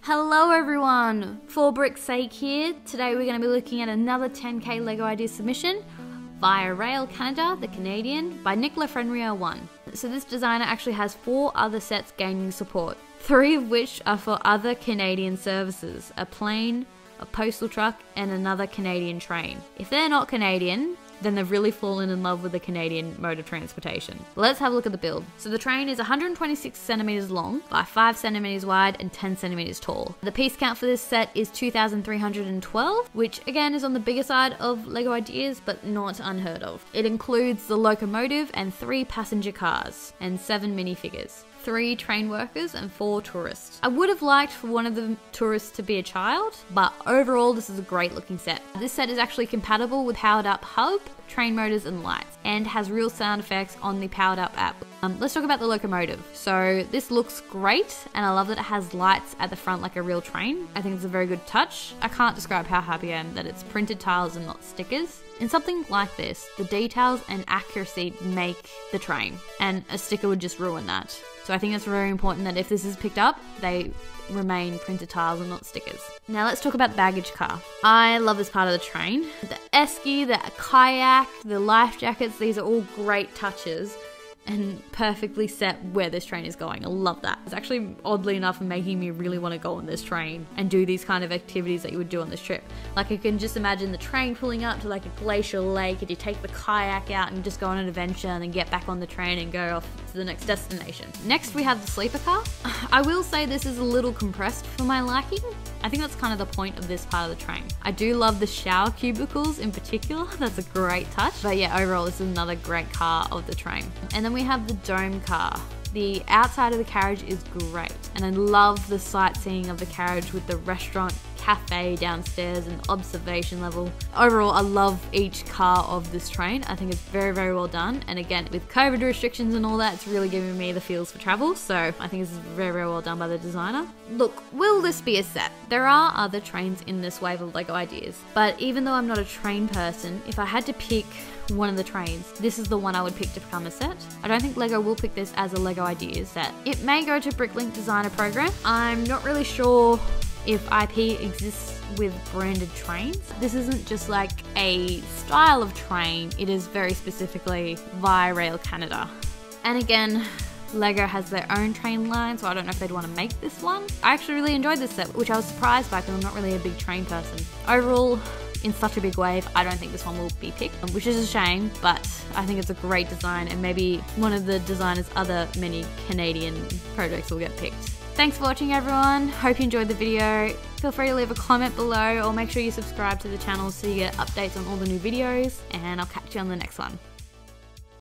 Hello everyone, For Brick's Sake here. Today we're going to be looking at another 10k LEGO idea submission via Rail Canada, the Canadian, by Nick Lafreniere 1. So this designer actually has 4 other sets gaining support, 3 of which are for other Canadian services, a plane, a postal truck, and another Canadian train. If they're not Canadian, then they've really fallen in love with the Canadian mode of transportation. Let's have a look at the build. So the train is 126 centimeters long by 5 centimeters wide and 10 centimeters tall. The piece count for this set is 2,312, which again is on the bigger side of LEGO ideas, but not unheard of. It includes the locomotive and 3 passenger cars and 7 minifigures, 3 train workers and 4 tourists. I would have liked for one of the tourists to be a child, but overall this is a great looking set. This set is actually compatible with Powered Up Hub, train motors and lights, and has real sound effects on the Powered Up app. Let's talk about the locomotive. So this looks great, and I love that it has lights at the front like a real train. I think it's a very good touch. I can't describe how happy I am that it's printed tiles and not stickers. In something like this, the details and accuracy make the train, and a sticker would just ruin that. So I think it's very important that if this is picked up, they remain printed tiles and not stickers. Now let's talk about the baggage car. I love this part of the train. The esky, the kayak, the life jackets, these are all great touches and perfectly set where this train is going. I love that. It's actually oddly enough making me really want to go on this train and do these kind of activities that you would do on this trip. Like I can just imagine the train pulling up to like a glacial lake and you take the kayak out and just go on an adventure and then get back on the train and go off to the next destination. Next we have the sleeper car. I will say this is a little compressed for my liking. I think that's kind of the point of this part of the train. I do love the shower cubicles in particular. That's a great touch. But yeah, overall this is another great car of the train. And then we have the dome car. The outside of the carriage is great, and I love the sightseeing of the carriage with the restaurant, cafe downstairs and observation level. Overall, I love each car of this train. I think it's very, very well done. And again, with COVID restrictions and all that, it's really giving me the feels for travel. So I think this is very, very well done by the designer. Look, will this be a set? There are other trains in this wave of LEGO ideas, but even though I'm not a train person, if I had to pick one of the trains, this is the one I would pick to become a set. I don't think LEGO will pick this as a LEGO ideas set. It may go to Bricklink Designer Program. I'm not really sure if IP exists with branded trains. This isn't just like a style of train, it is very specifically via Rail Canada. And again, LEGO has their own train line, so I don't know if they'd want to make this one. I actually really enjoyed this set, which I was surprised by because I'm not really a big train person. Overall, in such a big wave, I don't think this one will be picked, which is a shame, but I think it's a great design and maybe one of the designer's other many Canadian projects will get picked. Thanks for watching everyone, hope you enjoyed the video. Feel free to leave a comment below or make sure you subscribe to the channel so you get updates on all the new videos, and I'll catch you on the next one.